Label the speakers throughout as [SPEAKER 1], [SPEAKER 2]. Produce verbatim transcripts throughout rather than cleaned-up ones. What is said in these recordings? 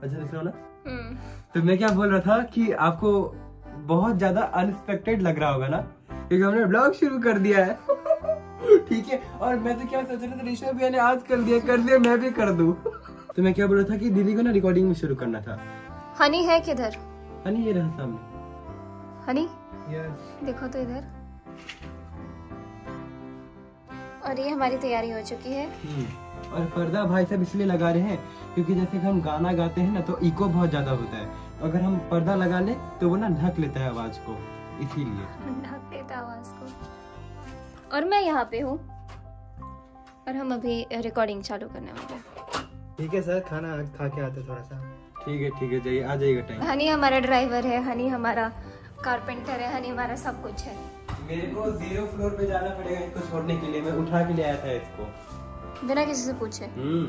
[SPEAKER 1] अच्छा दिख रहा हो ना? तो मैं क्या बोल रहा था कि आपको बहुत ज्यादा अनएक्सपेक्टेड लग रहा होगा ना, क्योंकि हमने ब्लॉग शुरू कर दिया है। ठीक है, और मैं तो क्या सोच रहा था, ऋषभ भैया ने आज कर दिया कर दिया मैं भी कर दूं। तो मैं क्या बोल रहा था कि दीदी को ना रिकॉर्डिंग में शुरू करना था।
[SPEAKER 2] हनी है किधर?
[SPEAKER 1] हनी ये रहा सामने।
[SPEAKER 2] हनी
[SPEAKER 1] यस
[SPEAKER 2] देखो तो इधर। और ये हमारी तैयारी हो चुकी है।
[SPEAKER 1] और पर्दा भाई साहब इसलिए लगा रहे हैं क्योंकि जैसे कि हम गाना गाते हैं ना तो इको बहुत ज्यादा होता है, तो अगर हम पर्दा लगा ले तो वो ना ढक लेता है आवाज को, इसीलिए
[SPEAKER 2] ढक देता है आवाज को। और मैं यहाँ पे हूँ और हम अभी रिकॉर्डिंग चालू करने वाले हैं।
[SPEAKER 3] ठीक है सर, खाना खा के आते थोड़ा सा।
[SPEAKER 1] ठीक है ठीक है, जाइए आ जाइएगा टाइम।
[SPEAKER 2] हनी हमारा ड्राइवर है, हनी हमारा कारपेंटर है, हनी हमारा सब कुछ है।
[SPEAKER 1] मेरे को जीरो फ्लोर पे जाना पड़ेगा इसको छोड़ने के लिए, मैं उठा के ले आया था इसको
[SPEAKER 2] बिना किसी से पूछे।
[SPEAKER 1] हम्म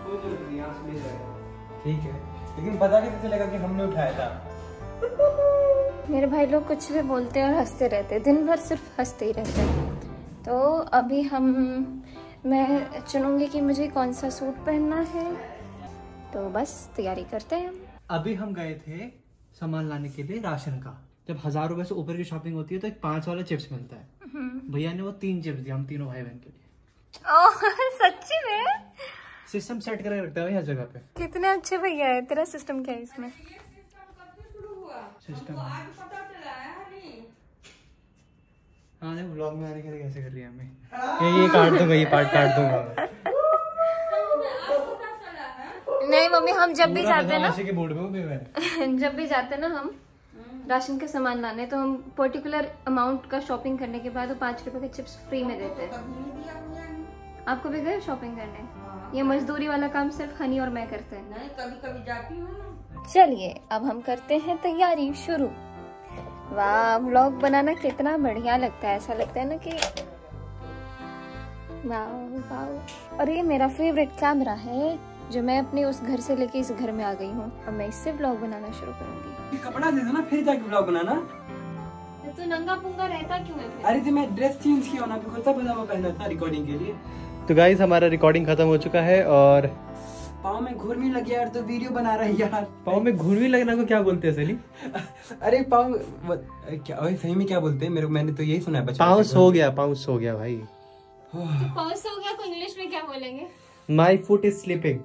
[SPEAKER 1] ठीक है, लेकिन पता कैसे चलेगा कि हमने उठाया था?
[SPEAKER 2] मेरे भाई लोग कुछ भी बोलते हैं और हंसते रहते हैं, दिन भर सिर्फ हंसते ही रहते हैं। तो अभी हम मैं चुनूंगी कि मुझे कौन सा सूट पहनना है, तो बस तैयारी करते हैं।
[SPEAKER 3] अभी हम गए थे सामान लाने के लिए राशन का। जब हजार रुपए से ऊपर की शॉपिंग होती है तो एक पांच वाला चिप्स मिलता है। भैया ने वो तीन चिप्स दिया हम तीनों भाई बहन के लिए।
[SPEAKER 2] ओह सच्ची में?
[SPEAKER 3] सिस्टम सेट करके रखता है हर जगह पे।
[SPEAKER 2] कितने अच्छे भैया है। तेरा सिस्टम क्या है इसमें?
[SPEAKER 3] सिस्टम हाँ देखो ब्लॉग में आने के लिए कैसे कर रही है हमें। ये ये काट दूंगा, ये पार्ट काट दूंगा।
[SPEAKER 2] नहीं मम्मी, हम जब भी जाते हैं ना
[SPEAKER 3] के बोर्ड में
[SPEAKER 2] जब भी जाते हैं ना हम राशन का सामान लाने, तो हम पर्टिकुलर अमाउंट का शॉपिंग करने के बाद वो पाँच रुपए के चिप्स फ्री में देते हैं। आपको भी गए शॉपिंग करने? ये मजदूरी वाला काम सिर्फ हनी और मैं करते हैं।
[SPEAKER 4] नहीं, कभी कभी जाती हूँ ना।
[SPEAKER 2] चलिए अब हम करते हैं तैयारी शुरू। वाह, व्लॉग बनाना कितना बढ़िया लगता है, ऐसा लगता है ना कि वाह वाह। और ये मेरा फेवरेट कैमरा है जो मैं अपने उस घर से लेके इस घर में आ गई हूँ, और मैं इससे व्लॉग बनाना शुरू करूंगी।
[SPEAKER 1] कपड़ा दे दो ना फिर जाके व्लॉग बनाना।
[SPEAKER 2] तो नंगा पुंगा रहता क्यों है फिर?
[SPEAKER 1] अरे तो मैं ड्रेस चेंज किया ना, कुर्ता पजामा पहना था रिकॉर्डिंग के लिए।
[SPEAKER 3] तो गाइस हमारा रिकॉर्डिंग खत्म हो चुका है और
[SPEAKER 1] पाँव में घुर्मी लगी यार, तो वीडियो बना रहा है यार।
[SPEAKER 3] पाँव में घुर्मी लगना को क्या बोलते हैं सली?
[SPEAKER 1] अरे पाँव क्या सही में क्या बोलते हैं? मेरे मैंने तो यही सुना है बचपन से।
[SPEAKER 3] पाउस हो गया, पाउस हो गया भाई।
[SPEAKER 2] तो पाउस हो गया तो इंग्लिश में क्या बोलेंगे?
[SPEAKER 3] My foot is slipping.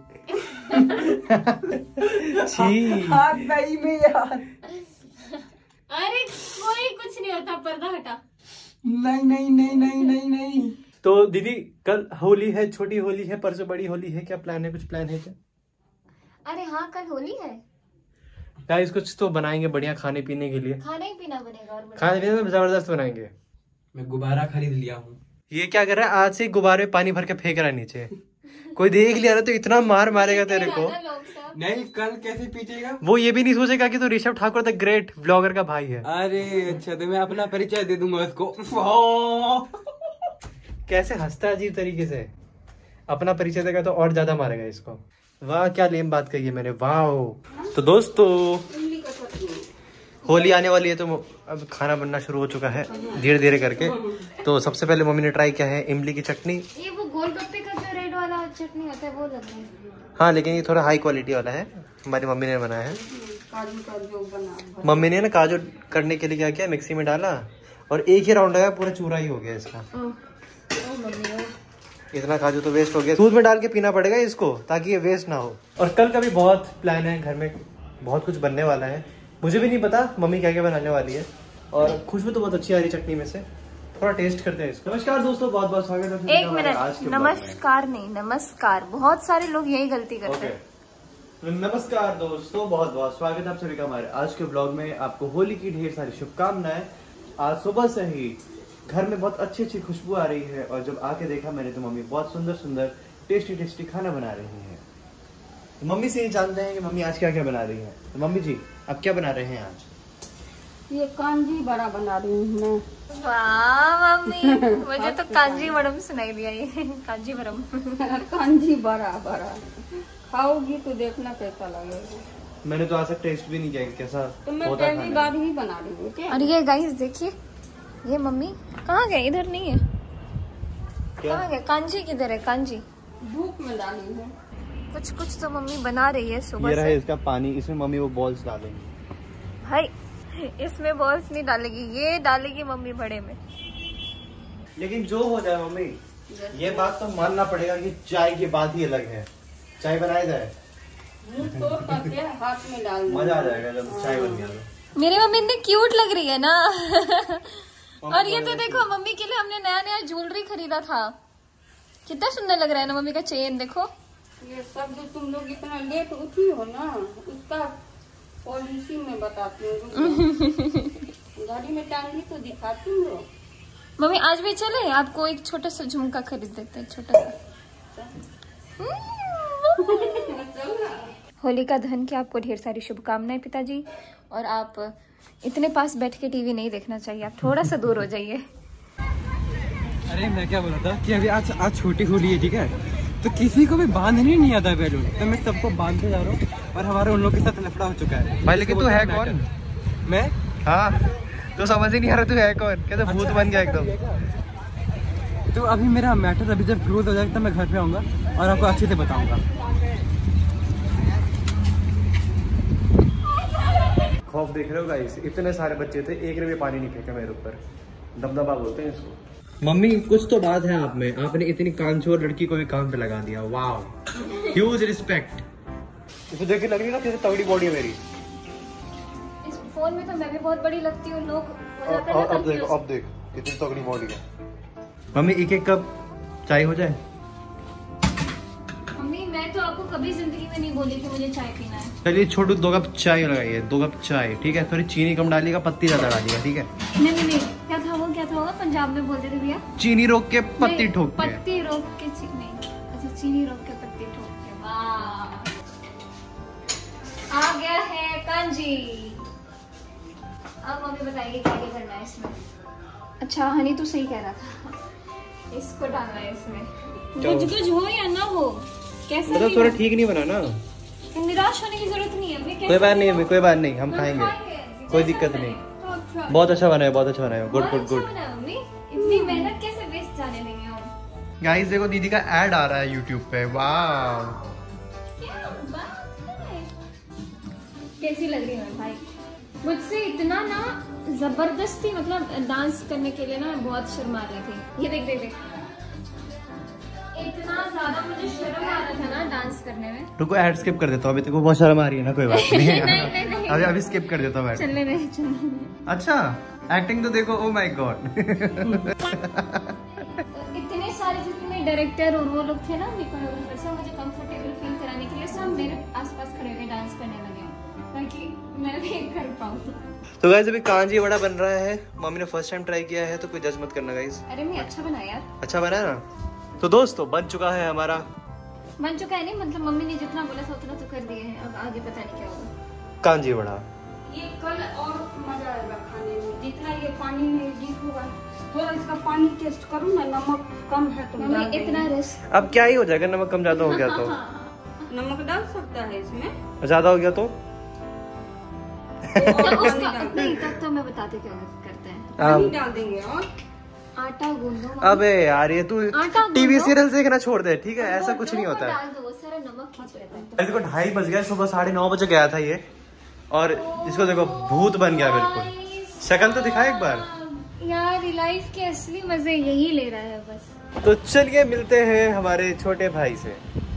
[SPEAKER 1] हाथ नहीं में यार।
[SPEAKER 2] अरे कोई कुछ नहीं होता, पर्दा हटा।
[SPEAKER 1] नहीं नहीं नहीं नहीं नहीं नहीं।
[SPEAKER 3] तो दीदी कल होली है, छोटी होली है, परसों बड़ी होली है, क्या प्लान है? कुछ प्लान है क्या?
[SPEAKER 2] अरे हाँ कल होली है।
[SPEAKER 3] गाइस कुछ तो बनाएंगे बढ़िया खाने पीने के लिए।
[SPEAKER 2] खाना ही पीना बनेगा और
[SPEAKER 3] खाने पीने में जबरदस्त बनाएंगे।
[SPEAKER 1] मैं गुब्बारा खरीद लिया हूँ।
[SPEAKER 3] ये क्या कर रहा है? आज से गुब्बारे में पानी भर के फेंक रहा है नीचे। कोई देख लिया ना तो इतना मार मारेगा तेरे को।
[SPEAKER 1] नहीं कल कैसे पीटेगा?
[SPEAKER 3] वो ये भी नहीं सोचेगा कि तो Rishabh Thakur the great vlogger का भाई है।
[SPEAKER 1] अरे अच्छा, तो मैं अपना परिचय दे दूंगा उसको।
[SPEAKER 3] कैसे हंसता है अजीब तरीके से। अपना परिचय देगा तो और ज्यादा मारेगा इसको। वाह क्या लेम बात कही है मैंने, वाह। तो दोस्तों होली आने वाली है तो अब खाना बनना शुरू हो चुका है धीरे धीरे करके। तो सबसे पहले मम्मी ने ट्राई किया है इमली की चटनी।
[SPEAKER 2] ये वो गोलगप्पे का जो रेड वाला चटनी होता है वो लग रहा है।
[SPEAKER 3] हाँ लेकिन ये थोड़ा हाई क्वालिटी वाला है, हमारी मम्मी ने बनाया है।
[SPEAKER 4] काजू का जो बना
[SPEAKER 3] मम्मी ने ना काजू करने के लिए क्या किया, मिक्सी में डाला और एक ही राउंड लगाया, पूरा चूरा ही हो गया इसका। इतना काजू तो वेस्ट हो गया। दूध में डाल के पीना पड़ेगा इसको ताकि ये वेस्ट ना हो। और कल का भी बहुत प्लान है, घर में बहुत कुछ बनने वाला है। मुझे भी नहीं पता मम्मी क्या क्या बनाने वाली है, और खुशबू तो बहुत अच्छी आ रही चटनी में से। थोड़ा टेस्ट करते हैं इसको। नमस्कार दोस्तों, बहुत बहुत स्वागत है।
[SPEAKER 2] एक मिनट, नमस्कार नहीं नमस्कार, बहुत सारे लोग यही गलती करते हैं।
[SPEAKER 3] तो नमस्कार दोस्तों, बहुत बहुत स्वागत है आप सभी का हमारे आज के ब्लॉग में। आपको होली की ढेर सारी शुभकामनाएं। आज सुबह से ही घर में बहुत अच्छी अच्छी खुशबू आ रही है, और जब आके देखा मैंने तो मम्मी बहुत सुंदर सुंदर टेस्टी टेस्टी खाना बना रही है। तो मम्मी से ही जानते हैं कि मम्मी आज क्या क्या बना रही है। तो मम्मी जी आप क्या बना रहे हैं आज?
[SPEAKER 4] ये कांजी बड़ा बना रही हूँ मैं।
[SPEAKER 2] वाह मम्मी, मुझे तो कांजी बड़म सुनाई दिया ये। कांजी बड़म
[SPEAKER 4] कांजी बड़ा बड़ा खाओगी तो देखना कैसा लगेगा।
[SPEAKER 3] मैंने तो आज तक टेस्ट भी नहीं किया कैसा
[SPEAKER 4] तो मैं
[SPEAKER 3] होता
[SPEAKER 4] पहली बार ही बना रही हूँ क्या।
[SPEAKER 2] और ये गाइस देखिए, ये मम्मी कहाँ गए? इधर नहीं है, कहाँ गए? कांजी किधर है? कांजी
[SPEAKER 4] धूप में डाली है।
[SPEAKER 2] कुछ कुछ तो मम्मी बना रही है सुबह
[SPEAKER 3] ये रहा
[SPEAKER 2] से।
[SPEAKER 3] इसका पानी, इसमें मम्मी वो बॉल्स डालेंगी।
[SPEAKER 2] भाई इसमें बॉल्स नहीं डालेगी, ये डालेगी मम्मी बड़े में।
[SPEAKER 3] लेकिन जो हो जाए मम्मी, ये बात तो मानना पड़ेगा कि चाय की बात ही अलग है। चाय बनाया जाए,
[SPEAKER 4] मुंह तोड़ करके हाथ में डाल दो।
[SPEAKER 3] मजा आ जाएगा जब चाय बन गया तो।
[SPEAKER 2] मेरी मम्मी इतनी क्यूट लग रही है ना। और ये तो देखो मम्मी के लिए हमने नया नया ज्वेलरी खरीदा था, कितना सुंदर लग रहा है ना मम्मी का चेन। देखो
[SPEAKER 4] ये सब जो तुम लोग इतना लेट उठी हो ना, उसका पॉलिसी में बताती हूँ। गाड़ी में टांगी तो दिखाती हूँ।
[SPEAKER 2] मम्मी आज भी चले, आपको एक छोटा सा झुमका खरीद देते हैं, छोटा सा। होलिका दहन की आपको ढेर सारी शुभकामनाएं पिताजी। और आप इतने पास बैठ के टीवी नहीं देखना चाहिए, आप थोड़ा सा दूर हो जाइए।
[SPEAKER 1] अरे मैं क्या बोल रहा था कि अभी आज आज छोटी होली है, ठीक है, तो किसी को भी बांधने नहीं आता बैलून, तो मैं सबको बांधते जा रहा हूँ और हमारे उन लोग के साथ लफड़ा हो चुका है।
[SPEAKER 3] भाई लेकिन तू है कौन?
[SPEAKER 1] मैं
[SPEAKER 3] हाँ तो समझ ही नहीं आ रहा तू है कौन, कैसे भूत बन गया एकदम।
[SPEAKER 1] तो अभी मेरा मैटर अभी जब क्लोज हो जाएगा तब मैं घर पे आऊंगा और आपको अच्छे से बताऊंगा।
[SPEAKER 3] खौफ देख रहे हो गाइस, इतने सारे बच्चे थे, एक ने भी पानी नहीं फेंका मेरे ऊपर। दबदबा बोलते हैं इसको। मम्मी कुछ तो बात है आप में, आपने इतनी कांचोर लड़की को भी काम पे लगा दिया। Wow, huge respect. इसको देख के लग रही है ना कैसे तगड़ी बॉडी है मेरी।
[SPEAKER 2] इस फोन में तो मैं भी बहुत बड़ी लगती हूँ, लोग हो जाते हैं ना
[SPEAKER 3] अब देख,
[SPEAKER 2] confused।
[SPEAKER 3] अब देख कितनी तगड़ी बॉडी है। मम्मी एक एक कप चाय हो जाए।
[SPEAKER 2] मम्मी मैं तो आपको कभी जिंदगी में नहीं बोली कि मुझे चाय पीना है।
[SPEAKER 3] चलिए छोटू दो कप चाय लगाइए, दो कप चाय, ठीक है। थोड़ी चीनी कम डालिएगा, पत्ती ज्यादा डालिएगा, ठीक है।
[SPEAKER 2] नहीं नहीं नहीं, क्या था वो, क्या था वो पंजाब में बोलते थे भैया,
[SPEAKER 3] चीनी रोक के पत्ती
[SPEAKER 2] नहीं,
[SPEAKER 3] ठोक के।
[SPEAKER 2] पत्ती रोक के चीनी, अच्छा चीनी रोक के पत्ती ठोक के। वाह, आ गया है कांजी। अब मम्मी बताइए क्या क्या करना है इसमें। अच्छा हनी तू सही कह रहा था, इसको डालना है इसमें। गुज गुज हो या ना हो, कैसा
[SPEAKER 3] मतलब
[SPEAKER 2] भी
[SPEAKER 3] थोड़ा
[SPEAKER 2] हो,
[SPEAKER 3] ठीक नहीं बना ना।
[SPEAKER 2] निराश होने की जरूरत नहीं है। अभी
[SPEAKER 3] कोई बात नहीं है, कोई बात नहीं, हम खाएंगे, कोई दिक्कत नहीं। बहुत अच्छा बना है, बहुत अच्छा बना है, गुड गुड गुड।
[SPEAKER 2] मम्मी इतनी मेहनत कैसे वेस्ट जाने देंगे हम।
[SPEAKER 3] गाइस देखो दीदी का ऐड आ रहा है यूट्यूब पे। वाह
[SPEAKER 2] क्या बात है, कैसी लग रही है भाई। मुझसे इतना ना जबरदस्ती मतलब डांस करने के लिए ना बहुत शर्मा रही थी। ये देख देख देख, इतना ज्यादा मुझे शर्म आ रहा था ना डांस करने में।
[SPEAKER 3] रुको ऐड स्किप कर देता हूँ, अभी तेरे को बहुत शर्म आ रही है ना, कोई बात नहीं।
[SPEAKER 2] नहीं, नहीं, नहीं।
[SPEAKER 3] अभी अभी स्किप कर देता हूँ ऐड।
[SPEAKER 2] चलने दे, चलने दे।
[SPEAKER 3] अच्छा एक्टिंग तो देखो, ओ माय गॉड।
[SPEAKER 2] इतने सारे जितने डायरेक्टर और वो लोग थे ना, कोरियोग्राफर, सब मुझे कंफर्टेबल फील कराने के लिए सब मेरे आसपास खड़े होकर डांस करने लगे ताकि मैं भी कर पाऊँ।
[SPEAKER 3] तो गाइस अभी कांजी वड़ा बन रहा है, मम्मी ने फर्स्ट टाइम ट्राई किया है तो कोई जज मत करना गाइस।
[SPEAKER 2] अरे मैं अच्छा बना यार,
[SPEAKER 3] अच्छा बना है ना। तो दोस्तों बन चुका है हमारा,
[SPEAKER 2] बन चुका है नहीं मतलब मम्मी ने जितना बोला था उतना तो कर दिए हैं, अब आगे पता नहीं क्या होगा।
[SPEAKER 3] कांजी वड़ा
[SPEAKER 4] ये कल और मजा आएगा खाने में, जितना ये पानी में डीप होगा। थोड़ा इसका पानी टेस्ट करूँ ना, नमक कम है तो डाल
[SPEAKER 2] मम्मी इतना
[SPEAKER 4] देंगे।
[SPEAKER 2] रिस्क,
[SPEAKER 3] अब क्या ही हो जाएगा, नमक कम ज्यादा हो गया तो।
[SPEAKER 4] नमक डाल सकता है इसमें,
[SPEAKER 3] ज्यादा हो गया तो
[SPEAKER 2] तो उसका नहीं, तब तो मैं बताती क्या करते हैं।
[SPEAKER 4] पानी डाल देंगे और
[SPEAKER 2] आटा गूंदो।
[SPEAKER 3] अबे यार ये तू
[SPEAKER 2] आटा
[SPEAKER 3] टीवी
[SPEAKER 2] गूंदो।
[SPEAKER 3] सीरियल देखना छोड़ दे, ठीक है, ऐसा कुछ नहीं होता है।
[SPEAKER 2] डाल दो, वो सारा नमक खींच लेता है।
[SPEAKER 3] देखो ढाई बज गए, सुबह साढ़े नौ बजे गया था ये, और इसको देखो भूत बन गया बिल्कुल। शक्ल तो दिखा एक बार
[SPEAKER 2] यार, लाइफ के असली मजे यही ले रहा है बस।
[SPEAKER 3] तो चलिए मिलते हैं हमारे छोटे भाई से।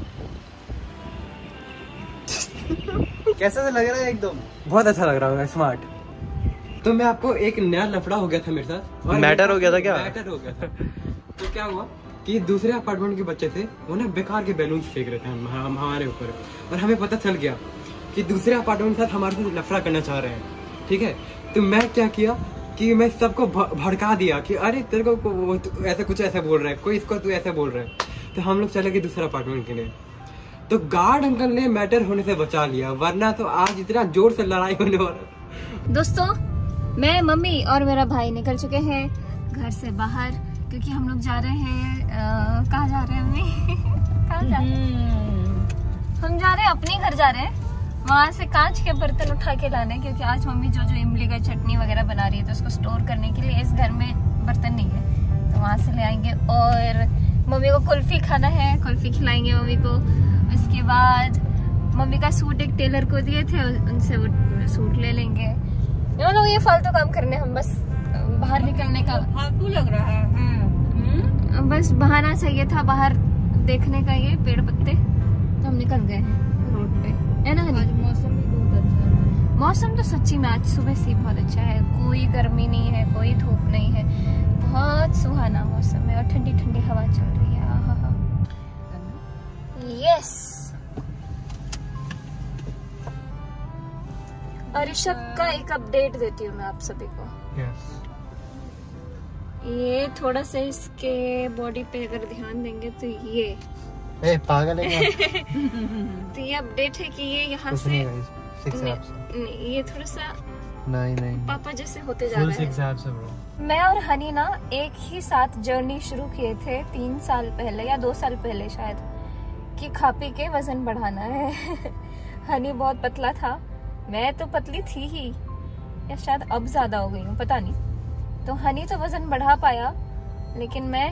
[SPEAKER 3] कैसा से लग रहा है एकदम?
[SPEAKER 1] बहुत अच्छा लग रहा है, स्मार्ट। तो मैं आपको एक नया लफड़ा हो गया था मेरे साथ, और
[SPEAKER 3] मैटर हो गया था क्या?
[SPEAKER 1] मैटर हो गया था। तो क्या हुआ कि दूसरे अपार्टमेंट के बच्चे थे, वो ना बेकार के बैलून फेंक रहे थे हम, हम हमारे ऊपर, और हमें पता चल गया कि दूसरे अपार्टमेंट के साथ हमारे साथ लफड़ा करना चाह रहे हैं, ठीक है। तो मैं क्या किया कि मैं सबको भड़का दिया कि अरे तेरे को वो ऐसा कुछ ऐसा बोल रहा है, कोई इसको तू ऐसा बोल रहा है। तो हम लोग चले गए दूसरे अपार्टमेंट के लिए, तो गार्ड अंकल ने मैटर होने से बचा लिया, वरना तो आज इतना जोर से लड़ाई होने वाला।
[SPEAKER 2] दोस्तों मैं, मम्मी और मेरा भाई निकल चुके हैं घर से बाहर, क्योंकि हम लोग जा रहे हैं, कहाँ जा रहे हैं मम्मी? कहाँ जा रहे हैं? हम जा रहे हैं अपने घर जा रहे हैं, वहाँ से कांच के बर्तन उठा के लाने, क्योंकि आज मम्मी जो जो इमली का चटनी वगैरह बना रही है तो उसको स्टोर करने के लिए इस घर में बर्तन नहीं है, तो वहाँ से ले आएंगे। और मम्मी को कुल्फी खाना है, कुल्फी खिलाएंगे मम्मी को। इसके बाद मम्मी का सूट एक टेलर को दिए थे, उनसे वो सूट ले लेंगे। ये लोग ये फालतू काम करने, हम बस बाहर निकलने का
[SPEAKER 4] फालतू लग रहा है। हम्म।
[SPEAKER 2] बस बहाना चाहिए था बाहर देखने का, ये पेड़ पत्ते, तो हम निकल गए हैं रोड पे, है ना हनी?
[SPEAKER 4] आज मौसम भी बहुत अच्छा है।
[SPEAKER 2] मौसम तो सच्ची में आज सुबह से बहुत अच्छा है, कोई गर्मी नहीं है, कोई धूप नहीं है, बहुत सुहाना मौसम है और ठंडी ठंडी हवा चल रही है। आहा यस। और ऋषभ का एक अपडेट देती हूँ मैं आप सभी को।
[SPEAKER 1] yes.
[SPEAKER 2] ये थोड़ा सा इसके बॉडी पे अगर ध्यान देंगे तो ये
[SPEAKER 1] ए, पागल है क्या?
[SPEAKER 2] तो ये अपडेट है कि ये यहाँ से नहीं, ये थोड़ा सा
[SPEAKER 1] नहीं नहीं
[SPEAKER 2] पापा जैसे होते जा रहे हैं।
[SPEAKER 1] से
[SPEAKER 2] मैं और हनी ना एक ही साथ जर्नी शुरू किए थे तीन साल पहले या दो साल पहले शायद, कि खा पी के वजन बढ़ाना है। हनी बहुत पतला था, मैं तो पतली थी ही, या शायद अब ज्यादा हो गई हूँ, पता नहीं। तो हनी तो वजन बढ़ा पाया, लेकिन मैं,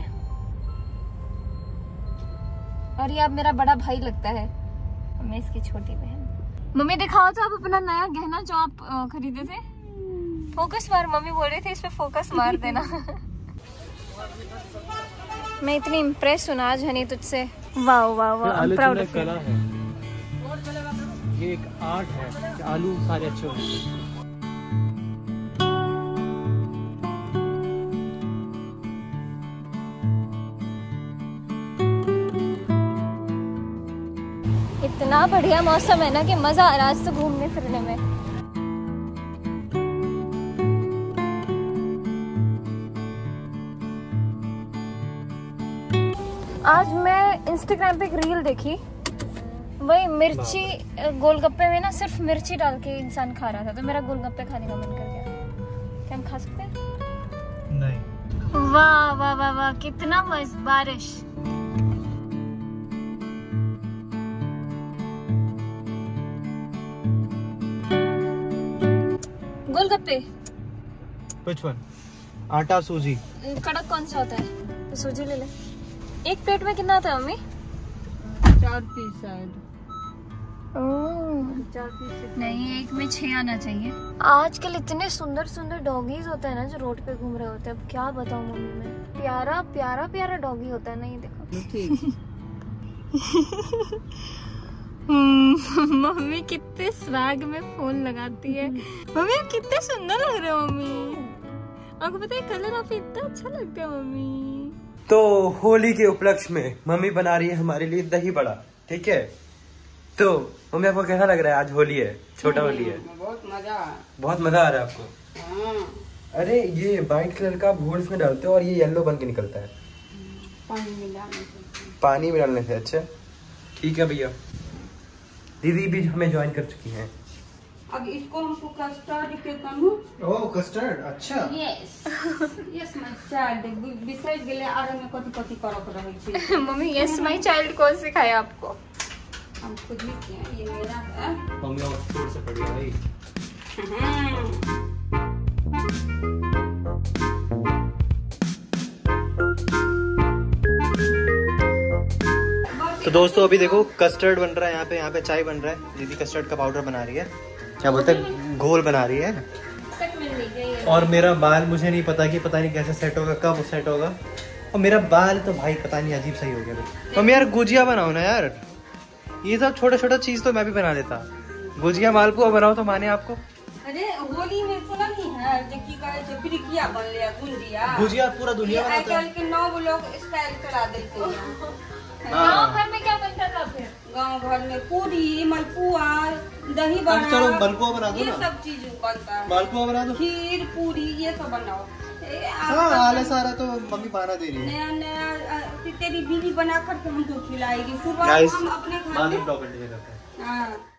[SPEAKER 2] और ये अब मेरा बड़ा भाई लगता है, मैं इसकी छोटी बहन। मम्मी दिखाओ तो आप अपना नया गहना जो आप अ, खरीदे थे। फोकस मार, मम्मी बोल रही थी इस पे फोकस मार देना। मैं इतनी इम्प्रेस हूँ आज हनी तुझसे। वाह वाह वाह, I am proud of you.
[SPEAKER 1] ये एक आर्ट है कि आलू सारे अच्छे होने चाहिए।
[SPEAKER 2] इतना बढ़िया मौसम है ना कि मजा आ रहा है आज तो घूमने फिरने में। आज मैं इंस्टाग्राम पे एक रील देखी, वही मिर्ची गोलगप्पे में ना सिर्फ मिर्ची डाल के इंसान खा रहा था, तो मेरा गोलगप्पे खाने का मन कर गया। क्या हम खा सकते हैं?
[SPEAKER 1] नहीं।
[SPEAKER 2] वाह वाह वाह वाह, कितना मस्त बारिश। गोलगप्पे
[SPEAKER 1] Which one? आटा सूजी।
[SPEAKER 2] कड़क कौन सा होता है? तो सूजी ले ले। एक प्लेट में कितना आता है मम्मी?
[SPEAKER 4] चार पीस शायद। चार पीस
[SPEAKER 2] नहीं, एक में छह आना चाहिए। आजकल इतने सुंदर सुंदर डॉगीज होते हैं ना जो रोड पे घूम रहे होते हैं। अब क्या बताऊं मम्मी, मैं प्यारा प्यारा प्यारा डॉगी होता है ना, ये देखो।
[SPEAKER 4] ठीक।
[SPEAKER 2] मम्मी कितने स्वैग में फोन लगाती है। मम्मी आप कितने सुंदर लग रहे हो मम्मी, आपको पता है कलर आप इतना अच्छा लगता है मम्मी।
[SPEAKER 1] तो होली के उपलक्ष्य में मम्मी बना रही है हमारे लिए दही बड़ा, ठीक है? तो मम्मी आपको कैसा लग रहा है? आज होली है, छोटा होली है,
[SPEAKER 4] बहुत मजा।
[SPEAKER 1] बहुत मजा आ रहा है आपको?
[SPEAKER 4] हाँ।
[SPEAKER 1] अरे ये व्हाइट कलर का भूल इसमें डालते हो और ये येलो बन के निकलता है
[SPEAKER 4] पानी में डालने से।
[SPEAKER 1] पानी में डालने से। अच्छा ठीक है भैया। दीदी भी हमें ज्वाइन कर चुकी हैं।
[SPEAKER 4] अब इसको हमको कस्टर्ड के तनु।
[SPEAKER 1] ओह कस्टर्ड, अच्छा।
[SPEAKER 4] यस यस माय चाइल्ड, बिसर गेले आरे में कथि कथि करत रहै छी।
[SPEAKER 2] मम्मी यस माय चाइल्ड कौन सिखाया आपको?
[SPEAKER 4] हम खुद ही किए, ये मेरा है।
[SPEAKER 1] मम्मी ऑक्सफोर्ड से पढ़ी है भाई। तो दोस्तों अभी देखो कस्टर्ड बन रहा है यहाँ पे, यहाँ पे चाय बन रहा है। दीदी कस्टर्ड का पाउडर बना रही है, क्या बोलते हैं, घोल बना रही है। और मेरा बाल मुझे नहीं पता कि पता नहीं कैसे सेट होगा, कब सेट होगा। और मेरा बाल तो भाई पता नहीं अजीब सही हो गया। मम्मी यार गुजिया बनाओ ना यार, ये सब छोटा छोटा चीज तो मैं भी बना लेता। गुजिया मालपुआ बनाओ तो माने आपको।
[SPEAKER 4] अरे होली में सुना नहीं है जो की कहे छै पिरिकिया बनले गुजिया।
[SPEAKER 1] गुजिया पूरा दुनिया बनाता है।
[SPEAKER 4] आजकल के नौ लोग स्टाइल करा देते हैं।
[SPEAKER 2] गाँव भर में क्या बनता था फिर?
[SPEAKER 4] गाँव भर में पूरी मलपुआ दही बड़ा,
[SPEAKER 1] चलो मलपुआ बना दो
[SPEAKER 4] ये
[SPEAKER 1] ना।
[SPEAKER 4] सब चीज बनता है।
[SPEAKER 1] मालपुआ बना दो,
[SPEAKER 4] खीर पूरी ये सब बनाओ। ए,
[SPEAKER 1] हाँ आले सारा तो मम्मी बना दे रही है।
[SPEAKER 4] नया नया तेरी बीवी बना कर के हमको खिलाएगी। सुबह
[SPEAKER 1] Guys,
[SPEAKER 4] हम अपने घर
[SPEAKER 1] बाद
[SPEAKER 4] में
[SPEAKER 1] में ब्लॉग कंटिन्यू करते हैं।
[SPEAKER 4] हाँ